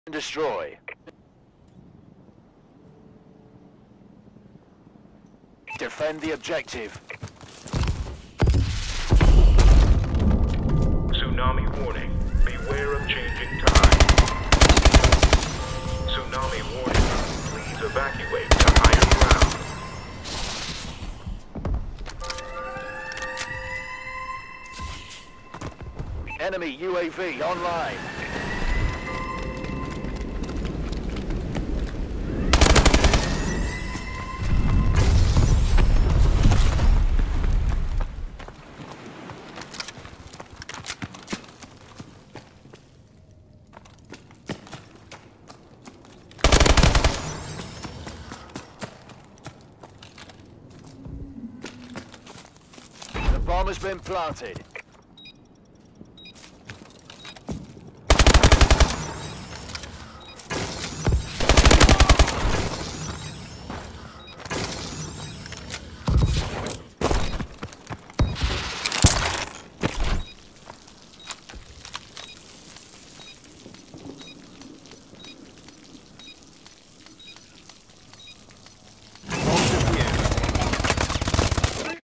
Destroy. Defend the objective. Tsunami warning. Beware of changing tide. Tsunami warning. Please evacuate to higher ground. Enemy UAV online. The bomb has been planted.